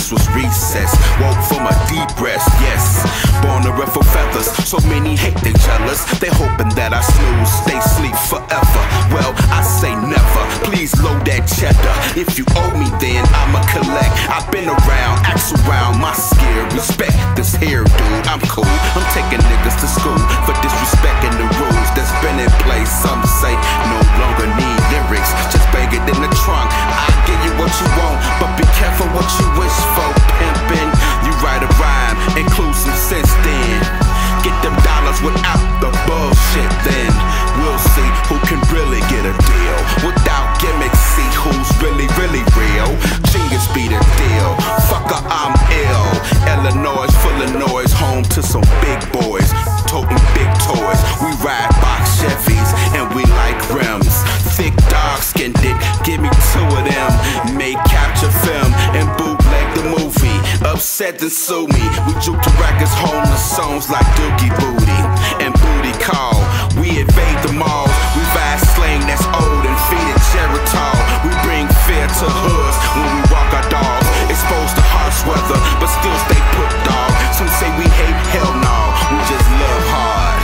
this was recess. Woke from a deep rest, yes. Born to ruffle feathers, so many hate they jealous. They hoping that I snooze, stay sleep forever. Well, I say never, please load that cheddar. If you owe me then I'ma collect. I've been around, axe around, my skill. Respect this here dude, I'm cool. I'm taking niggas to school for disrespecting the rules that's been in place. Some say no longer need lyrics, just bang it in the trunk. I'll give you what you want, but be careful what you wish for. Pimpin', you write a rhyme, include some sense then. Get them dollars without the bullshit, then we'll see who can really get a deal. Without gimmicks, see who's really, really real. Genius be the deal, fucker I'm ill. Illinois full of noise, home to some big boys, toting big toys. We ride box Chevys and we like rims. Thick dark skinned dick, give me two of them. Made capture film and bootleg the movie. Upset and sue me, we juke the records home to songs like Dookie Booty and Booty Call. We invade the malls, we ride slang that's old and feed it Geritol. We bring fear to hoods when we walk our dogs. Exposed to harsh weather, but still stay put, dog. Some say we hate, hell no, we just love hard.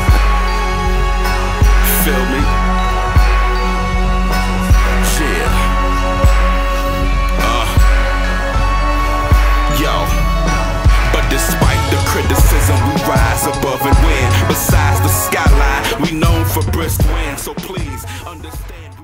Feel me? Yeah. Yo. But despite the criticism, we rise above and win. Besides the skyline, we known for brisk wind. So please understand.